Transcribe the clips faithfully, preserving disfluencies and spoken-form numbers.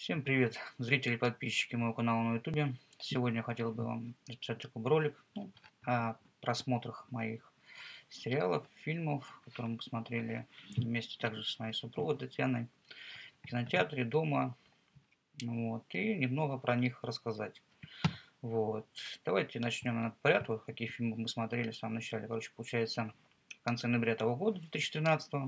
Всем привет, зрители и подписчики моего канала на ютубе. Сегодня я хотел бы вам записать такой ролик ну, о просмотрах моих сериалов, фильмов, которые мы посмотрели вместе также с моей супругой Татьяной в кинотеатре, дома. Вот, и немного про них рассказать. Вот. Давайте начнем на порядок, какие фильмы мы смотрели в самом начале. Короче, получается, в конце ноября того года, две тысячи тринадцатого.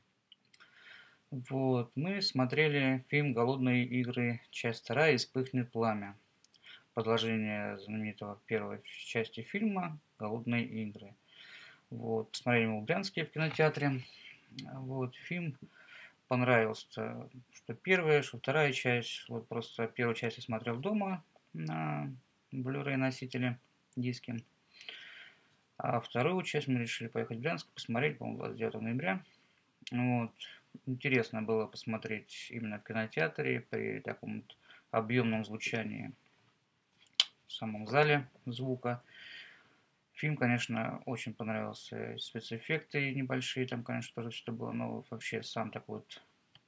Вот, мы смотрели фильм «Голодные игры», часть вторая, «И вспыхнет пламя». Продолжение знаменитого первой части фильма «Голодные игры». Вот, посмотрели мы в Брянске в кинотеатре. Вот, фильм понравился, что первая, что вторая часть. Вот просто первую часть я смотрел дома на Blu-ray носителе, диске. А вторую часть мы решили поехать в Брянск, посмотреть, по-моему, двадцать девятого ноября. Вот. Интересно было посмотреть именно в кинотеатре при таком вот объемном звучании в самом зале звука. Фильм, конечно, очень понравился. Спецэффекты небольшие, там, конечно, тоже что было, но вообще сам такой вот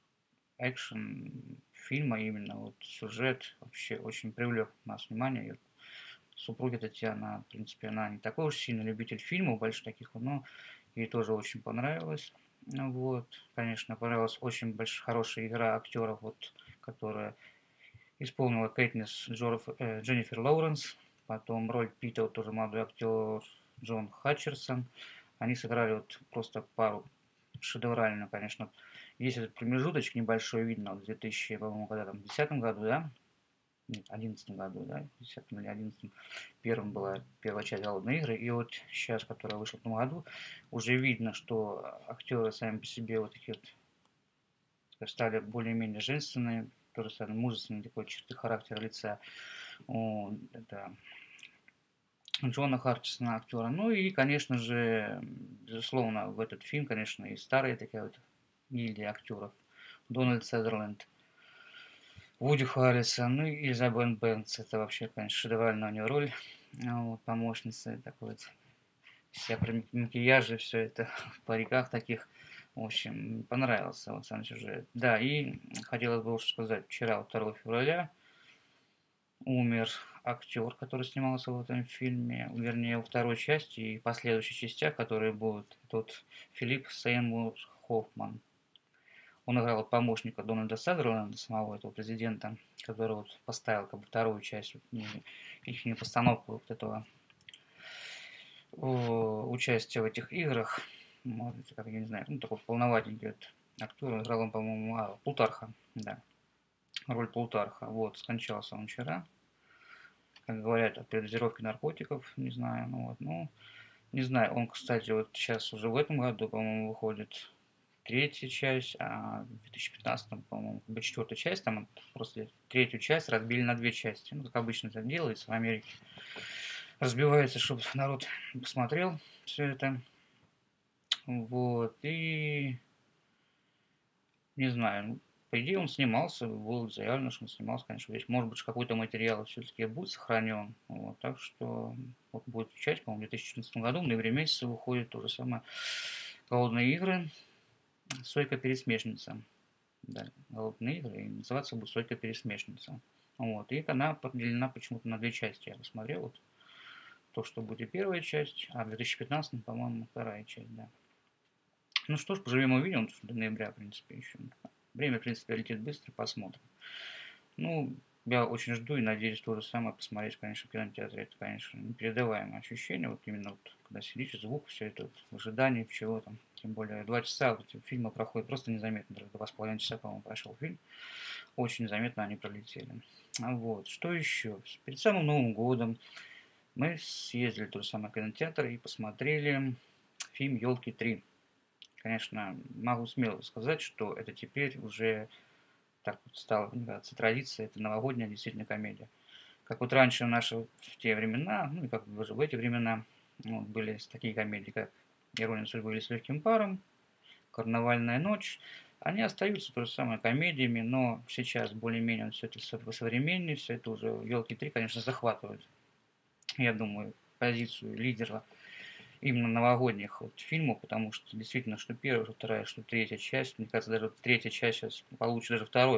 экшен фильма, именно вот сюжет вообще очень привлек нас внимание. И супруга Татьяна, в принципе, она не такой уж сильный любитель фильмов больших таких, но ей тоже очень понравилось. Вот, конечно, понравилась очень большая, хорошая игра актеров, вот, которая исполнила Кэтнис Джорф, э, Дженнифер Лоуренс, потом роль Пита, вот, тоже молодой актер Джон Хатчерсон. Они сыграли вот просто пару шедеврально, конечно. Есть этот промежуточек небольшой, видно, вот в две тысячи, по-моему, когда там, в десятом году, да? Нет, одиннадцатом году, да? В десятом или одиннадцатом. Первым была первая часть «Голодные игры». И вот сейчас, которая вышла в том году, уже видно, что актеры сами по себе вот такие вот стали более-менее женственные, тоже стали мужественные такой черты характера лица. О, это Джона Харчесона, актера. Ну и, конечно же, безусловно, в этот фильм, конечно, и старые такие вот гильдия актеров. Дональд Сазерленд, Вуди Харрисон, ну и Изабель Бэнкс. Это вообще, конечно, шедевральная у нее роль. Вот, помощница такой вот. Вся при макияже, все это в париках таких. В общем, понравился вот сам сюжет. Да, и хотелось бы уж сказать, вчера, второго февраля, умер актер, который снимался в этом фильме, вернее, во второй части и последующих частях, которые будут. Тот Филипп Сеймур Хоффман. Он играл вот помощника Дональда Сазерленда, самого этого президента, который вот поставил как бы вторую часть, вот, ну, их постановку вот этого о, участия в этих играх. Может, как я не знаю, ну такой полноватенький вот актер, играл он, по-моему, а, Плутарха, да, роль Плутарха. Вот, скончался он вчера, как говорят, от передозировки наркотиков, не знаю, ну вот, ну, не знаю, он, кстати, вот сейчас уже в этом году, по-моему, выходит третья часть, а в две тысячи пятнадцатом, по-моему, как бы четвертая часть, там просто третью часть разбили на две части, ну, как обычно это делается в Америке, разбивается, чтобы народ посмотрел все это, вот, и, не знаю, ну, по идее он снимался, было заявлено, что он снимался, конечно, весь, может быть, какой-то материал все-таки будет сохранен, вот, так что вот будет часть, по-моему, в две тысячи четырнадцатом году, в ноябре месяце выходит то же самое «Голодные игры», «Сойка-пересмешница». Да, «Голодные игры», и называться будет «Сойка-пересмешница». Вот, и она поделена почему-то на две части, я посмотрел, вот, то, что будет первая часть, а в две тысячи пятнадцатом, по-моему, вторая часть, да. Ну что ж, поживем увидим, до ноября, в принципе, еще. Время, в принципе, летит быстро, посмотрим. Ну, я очень жду и надеюсь то же самое посмотреть, конечно, в кинотеатре. Это, конечно, непередаваемое ощущение. Вот именно вот, когда сидишь, звук, все это вот, в ожидании чего там. Тем более два часа вот, эти фильмы проходят просто незаметно. Даже два с половиной часа, по-моему, прошел фильм. Очень незаметно они пролетели. А вот, что еще? Перед самым Новым годом мы съездили в тот же самый кинотеатр и посмотрели фильм «Елки три». Конечно, могу смело сказать, что это теперь уже так вот стало, мне кажется, традиция, это новогодняя действительно комедия. Как вот раньше наши в те времена, ну и как бы уже в эти времена, ну, вот, были такие комедии, как «Ирония судьбы» или «С легким паром», «Карнавальная ночь». Они остаются то же самое комедиями, но сейчас более-менее все это современнее, все это уже «Елки три», конечно, захватывают, я думаю, позицию лидера именно новогодних вот фильмов, потому что действительно, что первая, что вторая, что третья часть, мне кажется, даже вот третья часть сейчас получит даже второй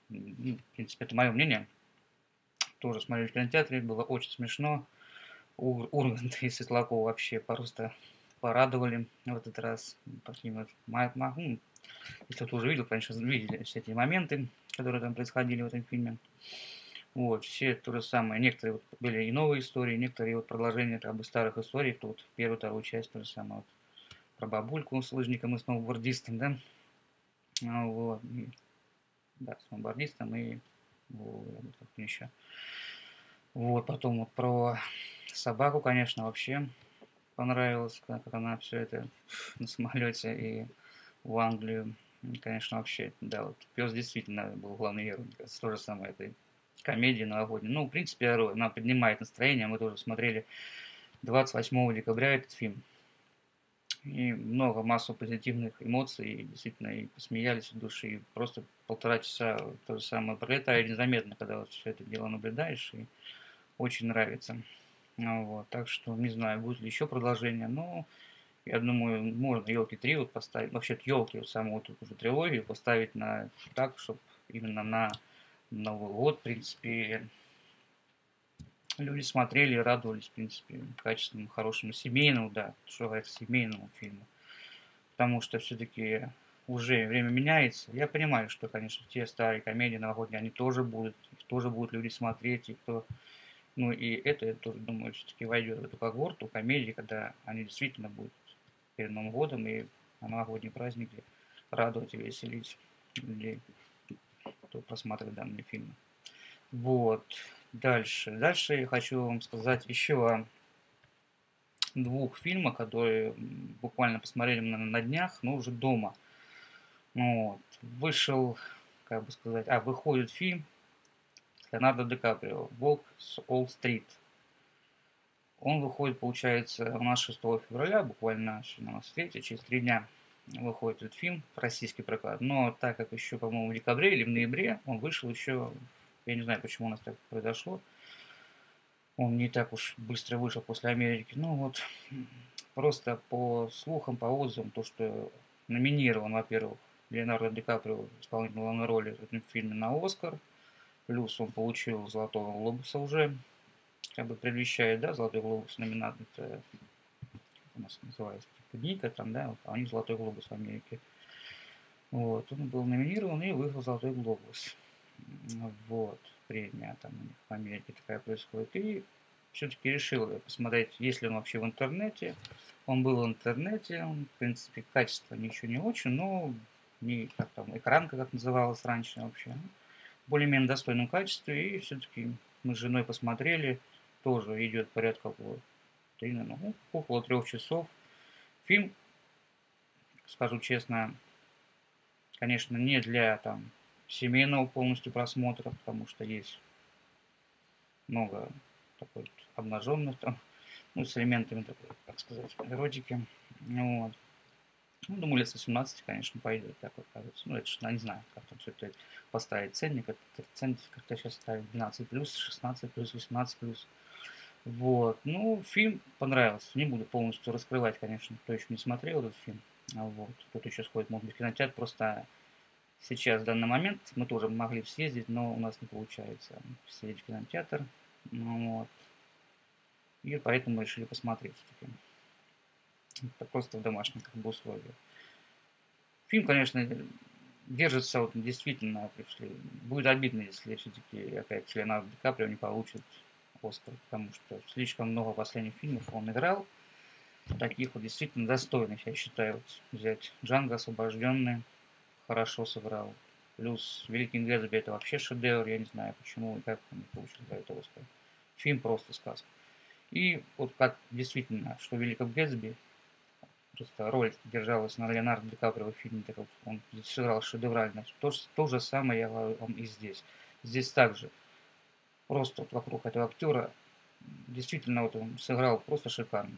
Ну, в принципе, это мое мнение. Тоже смотрели в кинотеатре, было очень смешно. Ур Ургант и Светлаков вообще просто порадовали в этот раз. Такими вот ма ма м, если кто уже видел, конечно, видели все эти моменты, которые там происходили в этом фильме. Вот, все то же самое. Некоторые вот были и новые истории, некоторые вот продолжения как бы старых историй. Кто вот первую, вторую часть то же самое. Вот про бабульку с лыжником и сноубордистом, да? А, вот. И, да, сноубордистом и вот, как еще. Вот, потом вот про собаку, конечно, вообще понравилось, как она все это на самолете и в Англию. И, конечно, вообще, да, вот пес действительно был главный герой. Мне кажется, то же самое этой комедии новогодней. Ну, в принципе, она поднимает настроение. Мы тоже смотрели двадцать восьмого декабря этот фильм. И много, массу позитивных эмоций, и действительно, и посмеялись от души, и просто полтора часа то же самое пролетает незаметно, когда вот все это дело наблюдаешь, и очень нравится. Ну, вот, так что не знаю, будет ли еще продолжение, но я думаю, можно елки три вот поставить, вообще елки, вот саму вот эту уже трилогию поставить на так, чтобы именно на Новый год, в принципе, люди смотрели и радовались, в принципе, качественному, хорошему, семейному, да, что говорится, семейному фильму. Потому что все-таки уже время меняется. Я понимаю, что, конечно, те старые комедии новогодние, они тоже будут, их тоже будут люди смотреть, и кто ну и это, я тоже думаю, все-таки войдет в эту когорту комедии, когда они действительно будут перед Новым годом и на новогодние праздники радовать и веселить людей, кто просматривает данные фильмы. Вот. Дальше. Дальше я хочу вам сказать еще о двух фильмах, которые буквально посмотрели мы на днях, но уже дома. Ну, вот. Вышел, как бы сказать, а, выходит фильм с Леонардо Ди Каприо «Волк с Уолл-стрит». Он выходит, получается, у нас шестого февраля, буквально сегодня у нас третье, через три дня выходит этот фильм в российский прокат. Но так как еще, по-моему, в декабре или в ноябре он вышел еще, я не знаю, почему у нас так произошло, он не так уж быстро вышел после Америки. Ну вот, просто по слухам, по отзывам, то, что номинирован, во-первых, Леонардо Ди Каприо исполнительной главной роли в этом фильме на Оскар, плюс он получил Золотого Глобуса уже, как бы предвещает, да, Золотой Глобус номинат, это у нас называется типа Ника, там, да, вот, а у них Золотой Глобус в Америке. Вот, он был номинирован и выиграл Золотой Глобус. Вот, премия там у них в Америке такая происходит. И все-таки решил посмотреть, есть ли он вообще в интернете. Он был в интернете, он, в принципе, качество ничего не очень, но не как там, экранка, как называлась раньше вообще, более-менее достойном качестве. И все-таки мы с женой посмотрели, тоже идет порядка около, ну, около трех часов. Фильм, скажу честно, конечно, не для там семейного полностью просмотра, потому что есть много такой вот обнаженных там, ну, с элементами такой, как сказать, эротики. Ну, вот. Ну, думаю, лет с восемнадцати, конечно, пойдет, так вот кажется. Ну, это ж, я не знаю, как там все это поставить ценник. Это ценник как-то сейчас ставит двенадцать плюс, шестнадцать плюс, восемнадцать плюс. Вот. Ну, фильм понравился. Не буду полностью раскрывать, конечно, кто еще не смотрел этот фильм. А вот. Кто-то еще сходит, может быть, в кинотеатр. Просто сейчас, в данный момент, мы тоже могли бы съездить, но у нас не получается съездить в кинотеатр. Ну, вот. И поэтому решили посмотреть все-таки. Это просто в домашних как бы условиях. Фильм, конечно, держится вот действительно, если будет обидно, если все-таки опять Леонардо Ди Каприо не получит Оскар, потому что слишком много последних фильмов он играл, таких вот действительно достойных, я считаю, вот взять Джанго освобожденный, хорошо сыграл, плюс Великий Гэтсби это вообще шедевр, я не знаю почему и как он не получил за это Оскар. Фильм просто сказка. И вот как действительно, что в Великом Гэтсби просто роль держалась на Леонардо Ди Каприо в фильме, так вот он сыграл шедеврально. То, то же самое я говорю вам и здесь. Здесь также просто вот вокруг этого актера действительно вот он сыграл просто шикарно.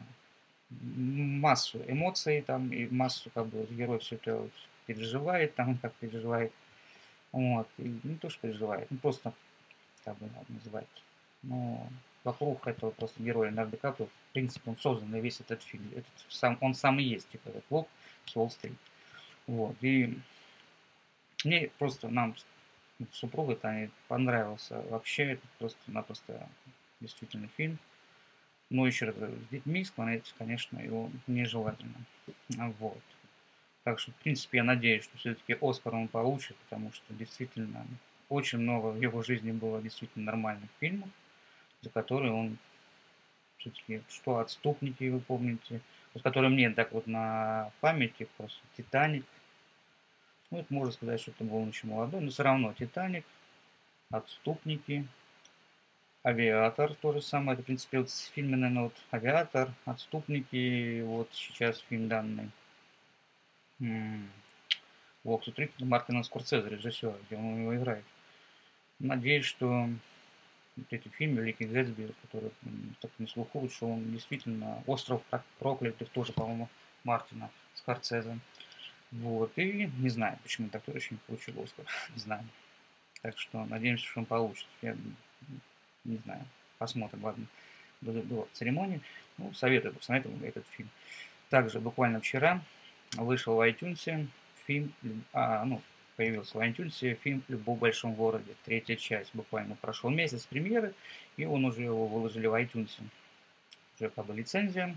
Массу эмоций там и массу как бы герой все это вот переживает, там как переживает. Вот. И не то, что переживает, ну просто как бы надо называть. Но вокруг этого просто героя Леонардо Ди Каприо, в принципе, он создан и весь этот фильм. Этот сам, он сам и есть, типа, этот волк с Уолл-стрит. Вот. И мне просто нам Супруга-то ей понравился. Вообще, это просто-напросто действительно фильм. Но еще раз говорю, с детьми смотреть, конечно, его нежелательно. А, вот. Так что, в принципе, я надеюсь, что все-таки Оскар он получит, потому что действительно очень много в его жизни было действительно нормальных фильмов, за которые он все-таки, что «Отступники», вы помните, вот которые мне так вот на памяти, просто «Титаник». Ну, это можно сказать, что это был он еще молодой, но все равно «Титаник», «Отступники», «Авиатор» то же самое. Это, в принципе, вот с фильма, наверное, вот «Авиатор», «Отступники», вот сейчас фильм данный. М, О, смотри, Мартина Скорсезе, режиссер, где он его играет. Надеюсь, что вот эти фильмы «Великий Гэтсби», который м, так на слуху, что он действительно «Остров проклятых» тоже, по-моему, Мартина Скорсезе. Вот, и не знаю, почему так тоже еще не получил Оскар, не знаю. Так что надеемся, что он получит. Я не знаю, посмотрим, ладно, до, до церемонии. Ну, советую посмотреть этот фильм. Также буквально вчера вышел в iTunes фильм, а, ну, появился в iTunes фильм «Любовь в большом городе», третья часть. Буквально прошел месяц премьеры, и он уже его выложили в iTunes. Уже как бы лицензия.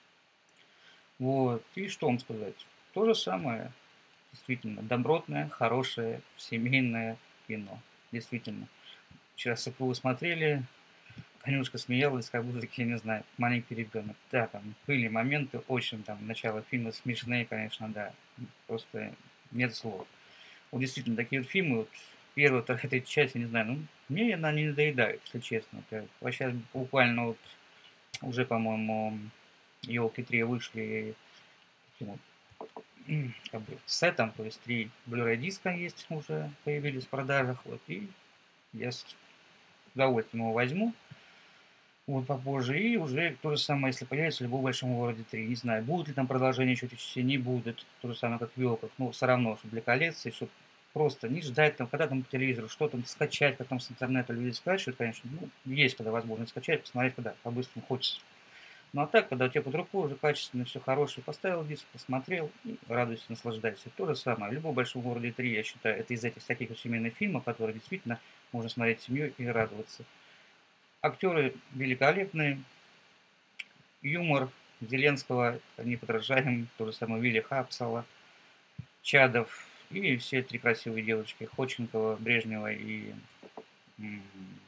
Вот, и что вам сказать? То же самое, действительно, добротное, хорошее, семейное кино. Действительно. Вчера с супругой смотрели, Конюшка смеялась, как будто, я не знаю, маленький ребенок. Да, там были моменты очень, там, начало фильма смешные, конечно, да. Просто нет слов. Вот действительно, такие вот фильмы, вот, первая, вторая, третья часть, я не знаю, ну, мне она не надоедает, если честно. Это, вообще, буквально вот уже, по-моему, елки три вышли таким вот, как бы, сетом, то есть три Blu-ray диска есть уже, появились в продажах, вот, и я с удовольствием его возьму. Вот попозже. И уже то же самое, если появится «Любовь в большом городе три». Не знаю, будут ли там продолжения еще этих частей, не будет. То же самое, как в «Елках». Но все равно, чтобы для коллекции, чтобы просто не ждать там, когда там по телевизору, что там скачать, потом с интернета люди скачивают, конечно. Ну, есть когда возможность скачать, посмотреть, когда по-быстрому хочется. Ну а так, когда у тебя под рукой уже качественно все хорошее, поставил диск, посмотрел и радуйся, наслаждайся. То же самое. «Любовь в большом городе три», я считаю, это из этих таких вот семейных фильмов, которые действительно можно смотреть с семьей и радоваться. Актеры великолепные, юмор Зеленского неподражаем, то же самое Вилли Хапсала, Чадов и все три красивые девочки Ходченкова, Брежнева и м,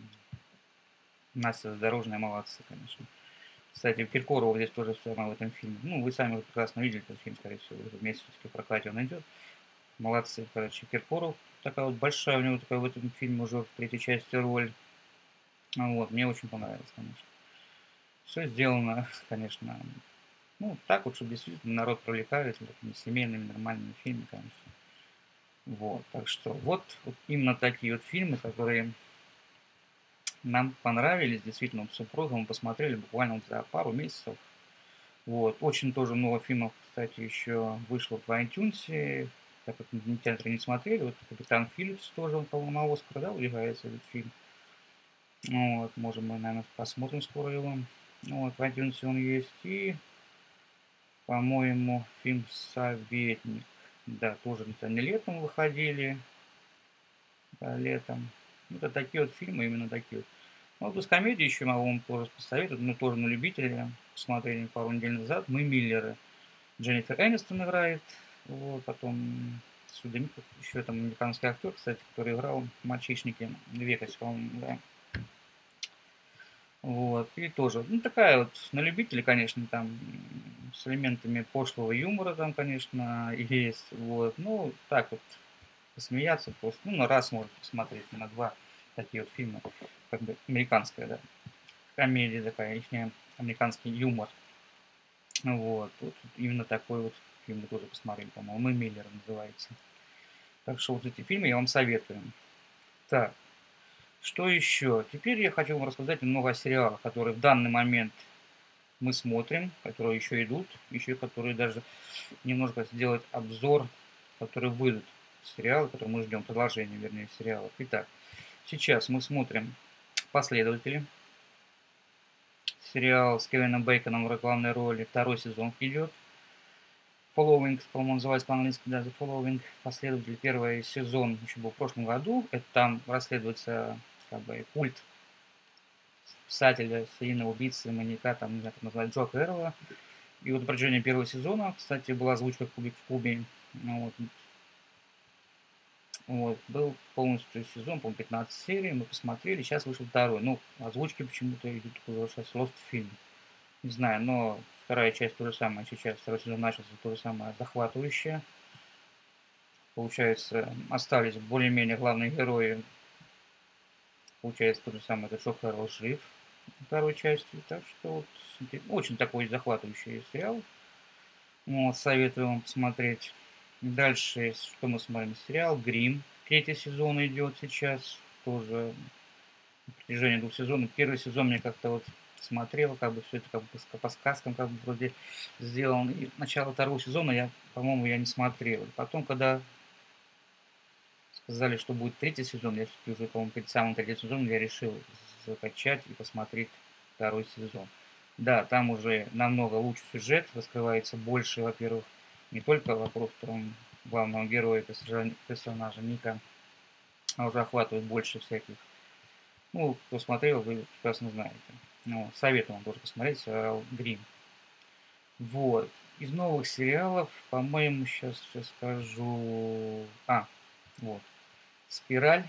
Настя Задорожная, молодцы, конечно. Кстати, Киркорова здесь тоже самое в этом фильме. Ну, вы сами прекрасно видели этот фильм, скорее всего, в месяц все-таки в прокате он идет. Молодцы, короче, Киркоров. Такая вот большая у него такая в этом фильме уже в третьей части роль. Ну вот, мне очень понравилось, конечно. Все сделано, конечно, ну, так вот, чтобы действительно народ привлекает, такими семейными, нормальными фильмами, конечно. Вот, так что вот, вот именно такие вот фильмы, которые нам понравились, действительно, вот с супругом мы посмотрели буквально вот за пару месяцев. Вот, очень тоже много фильмов, кстати, еще вышло в iTunes, так как мы в театре не смотрели, вот «Капитан Филлипс» тоже, он, по-моему, на Оскар, да, выиграется этот фильм. Ну, вот, можем мы, наверное, посмотрим скоро его. Ну, вот, в iTunes он есть, и по-моему, фильм «Советник». Да, тоже они летом выходили. Да, летом. Ну, это такие вот фильмы, именно такие вот. Ну, вот из комедии еще могу вам тоже посоветовать, ну, тоже на любителя. Посмотрели пару недель назад. «Мы Миллеры». Дженнифер Энистон играет. Вот, потом сюда еще там американский актер, кстати, который играл в «Мальчишнике в Вегасе», по-моему, да. Вот, и тоже, ну, такая вот, на любителя, конечно, там, с элементами пошлого юмора там, конечно, есть, вот, ну, так вот, посмеяться просто, ну, на раз можно посмотреть, на два такие вот фильмы, как бы, американская, да, комедия такая, их американский юмор, вот, вот именно такой вот фильм мы тоже посмотрели, по-моему, «Мы Миллер» называется. Так что вот эти фильмы я вам советую. Так, что еще? Теперь я хочу вам рассказать немного о сериалах, которые в данный момент мы смотрим, которые еще идут, еще которые даже немножко сделать обзор, которые выйдут, сериалы, которые мы ждем, продолжение, вернее, сериалов. Итак, сейчас мы смотрим «Последователи», сериал с Кевином Бейконом в главной роли, второй сезон идет. Following, по-моему, называется по-английски, да, The Following, последователь, первый сезон еще был в прошлом году. Это там расследуется как бы культ писателя, серийного убийцы, маньяка, там, не знаю, как назвать, Джо Кэрролла. И вот на протяжении первого сезона, кстати, была озвучка «Кубик в кубе». Ну, вот. Вот. Был полностью сезон, по-моему, пятнадцать серий, мы посмотрели, сейчас вышел второй. Ну, озвучки почему-то идут уже сейчас Lost фильм. Не знаю, но вторая часть то же самое, сейчас второй сезон начался, то же самое захватывающее. Получается, остались более-менее главные герои. Получается, то же самое, это Джо Кэрролл жив второй части. Так что вот, очень такой захватывающий сериал. Вот, советую вам посмотреть. Дальше, что мы смотрим? Сериал «Гримм». Третий сезон идет сейчас. Тоже на протяжении двух сезонов. Первый сезон мне как-то вот смотрел, как бы все это как бы по сказкам как бы вроде сделано. И начало второго сезона я, по-моему, я не смотрел. Потом, когда сказали, что будет третий сезон, я все-таки уже, по-моему, перед самым третьим сезоном я решил закачать и посмотреть второй сезон. Да, там уже намного лучше сюжет, раскрывается больше, во-первых, не только вопрос там, главного героя, персонажа, персонажа Ника, а уже охватывает больше всяких. Ну, кто смотрел, вы прекрасно знаете. Ну, советую вам тоже посмотреть сериал «Гримм». Вот. Из новых сериалов, по-моему, сейчас, сейчас скажу... А, вот. «Спираль».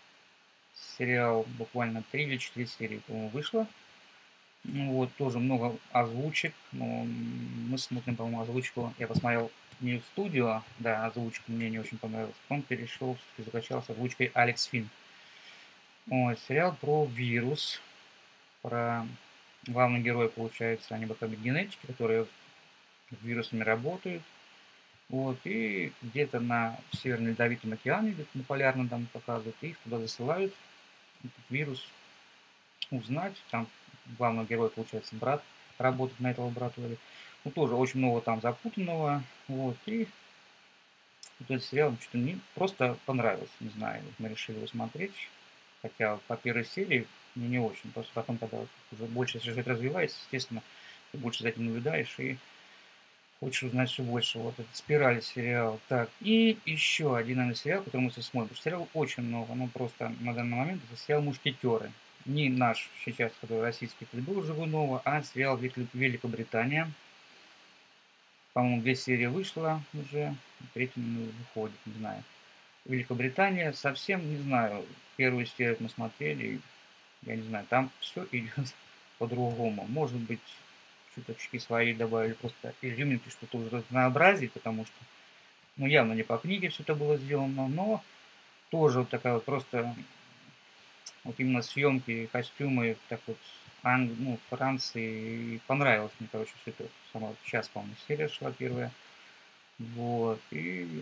Сериал буквально три или четыре серии, по-моему, вышло. Ну вот, тоже много озвучек. Но мы смотрим, по-моему, озвучку. Я посмотрел не в студию, да, озвучка мне не очень понравилась. Потом перешел, все-таки закачал с озвучкой Алекс Финн. Вот, сериал про вирус, про главный герой, получается, они как бы генетики, которые с вирусами работают. Вот, и где-то на Северном Ледовитом океане, где-то на полярном там показывают, их туда засылают, этот вирус узнать. Там главного героя, получается, брат работает на этой лаборатории. Ну, тоже очень много там запутанного. Вот, и вот этот сериал что-то мне просто понравился, не знаю, вот мы решили его смотреть. Хотя по первой серии мне не очень. Просто потом, когда уже больше сюжет развивается, естественно, ты больше за этим наблюдаешь и хочешь узнать все больше. Вот этот «Спираль» сериал. Так, и еще один, наверное, сериал, который мы сейчас смотрим. Сериалов очень много, ну просто на данный момент это сериал «Мушкетеры». Не наш сейчас, который российский, это был Жигунова, а сериал «Великобритания». По-моему, две серии вышло уже, третья выходит, не знаю. Великобритания совсем не знаю. Первую серию мы смотрели, я не знаю, там все идет по-другому. Может быть, чуточки свои добавили, просто изюминки, что-то уже разнообразие, потому что, ну, явно не по книге все это было сделано, но тоже вот такая вот просто, вот именно съемки, костюмы, так вот, Анг... ну, Франции, и понравилось мне, короче, все это. Сама сейчас, по-моему, серия шла первая. Вот, и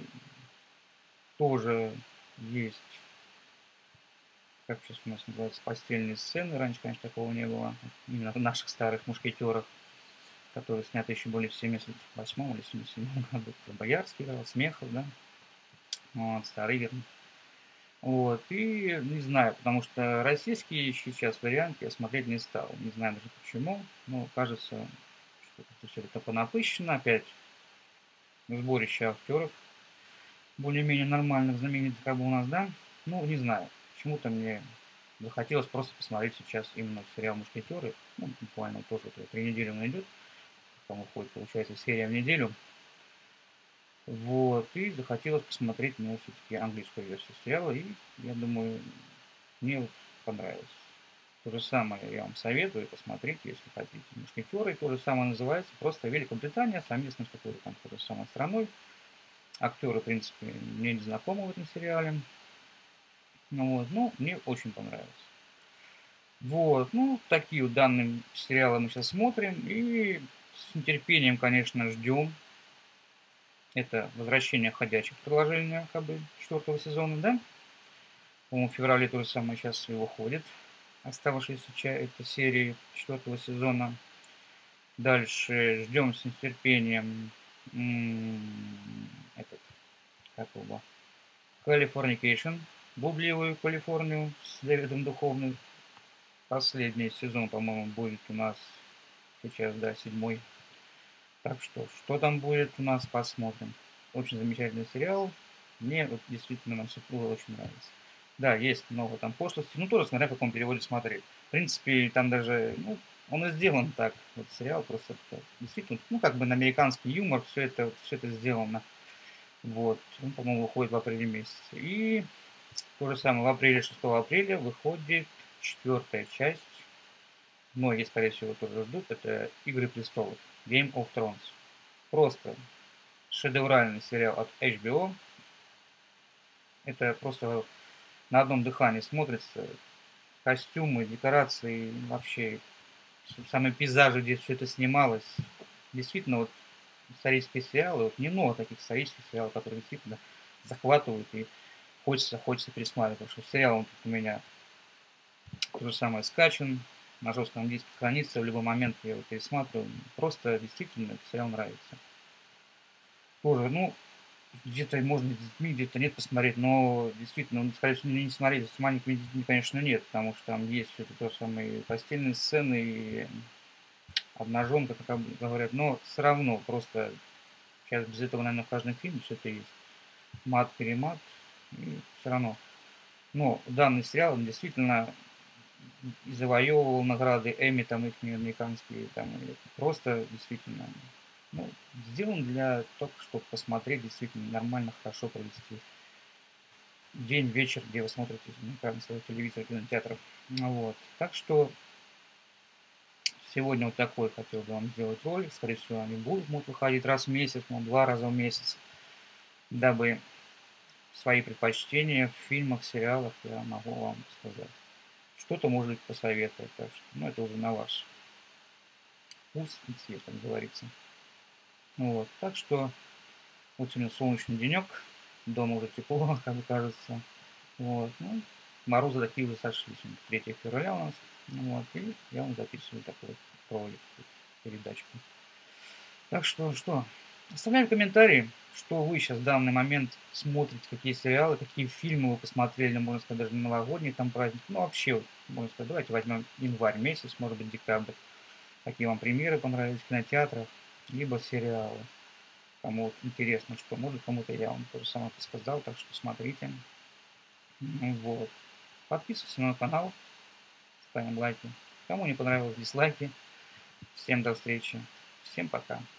тоже есть, как сейчас у нас называется, постельные сцены. Раньше, конечно, такого не было. Именно в наших старых мушкетерах, которые сняты еще были в семьдесят восьмом или семьдесят седьмом году. Боярский, да, Смехов, да. Вот, старый верно. Вот, и не знаю, потому что российские сейчас варианты я смотреть не стал. Не знаю даже почему, но кажется, что это все это понапыщено. Опять сборище актеров более-менее нормальных, знаменитых, как бы у нас, да. Ну, не знаю, почему-то мне захотелось просто посмотреть сейчас именно сериал «Мушкетеры». Ну, буквально тоже вот три недели он идет. Там уходит, получается, серия в неделю. Вот, и захотелось посмотреть мне все-таки английскую версию сериала, и я думаю, мне вот понравилось. То же самое я вам советую посмотреть, если хотите. «Мушкетеры» то же самое называется, просто Великобритания совместно с какой-то там какой-то самой страной. Актеры, в принципе, мне не знакомы в этом сериале. Ну вот, ну, мне очень понравилось. Вот, ну, такие вот данные сериалы мы сейчас смотрим, и с нетерпением, конечно, ждем. Это «Возвращение ходячих» продолжение, как бы, четвертого сезона, да? По-моему, в феврале то же самое сейчас и выходит. Оставшиеся это серии четвертого сезона. Дальше ждем с нетерпением этот, как его, Californication, блудливую Калифорнию с Дэвидом Духовным. Последний сезон, по-моему, будет у нас сейчас, да, седьмой. Так что, что там будет у нас, посмотрим. Очень замечательный сериал. Мне вот действительно нам супруга очень нравится. Да, есть много там пошлости, ну тоже смотря в каком переводе смотреть. В принципе, там даже, ну, он и сделан так, вот сериал просто так, действительно, ну как бы на американский юмор все это, все это сделано. Вот, он, по-моему, выходит в апреле месяце. И то же самое, в апреле, шестого апреля выходит четвертая часть. Многие, скорее всего, тоже ждут. Это «Игры престолов», Game of Thrones. Просто шедевральный сериал от эйч би о. Это просто на одном дыхании смотрится. Костюмы, декорации, вообще сами пейзажи, где все это снималось. Действительно, вот исторические сериалы, вот немного таких исторических сериалов, которые действительно захватывают и хочется, хочется пересматривать. Потому что сериал он тут у меня то же самое скачан, на жестком диске хранится, в любой момент я его пересматриваю. Просто действительно этот сериал нравится. Тоже, ну, где-то можно с детьми, где-то нет посмотреть, но действительно, ну, скорее всего, не смотреть с маленькими детьми, конечно, нет, потому что там есть это то самое постельные сцены и обнаженка, как говорят, но все равно просто сейчас без этого, наверное, в каждом фильме все это есть. Мат-перемат, и все равно. Но данный сериал он действительно и завоевывал награды Эмми, там их американские, там, и просто действительно, ну, сделан для того, чтобы посмотреть, действительно нормально, хорошо провести день, вечер, где вы смотрите на экране своего телевизора, кинотеатров. Ну вот. Так что сегодня вот такой хотел бы вам сделать ролик. Скорее всего, они будут могут выходить раз в месяц, ну, два раза в месяц, дабы свои предпочтения в фильмах, сериалах я могу вам сказать. Что-то, может быть, посоветовать. Так что, ну, это уже на ваш вкус и цвет, как говорится. Вот. Так что вот сегодня солнечный денек, дома уже тепло, как бы кажется. Вот. Ну, морозы такие уже сошли. Сегодня третьего февраля у нас. Вот. И я вам записываю такой ролик, передачку. Так что, что? Оставляем комментарии, что вы сейчас в данный момент смотрите, какие сериалы, какие фильмы вы посмотрели, можно сказать, даже новогодний там праздник. Ну, вообще, вот, можно сказать, давайте возьмем январь месяц, может быть, декабрь. Какие вам премьеры понравились в кинотеатрах, либо сериалы. Кому вот интересно, что может, кому-то я вам тоже самое подсказал, так что смотрите. Ну, вот. Подписывайтесь на мой канал, ставим лайки. Кому не понравилось, дизлайки. Всем до встречи. Всем пока.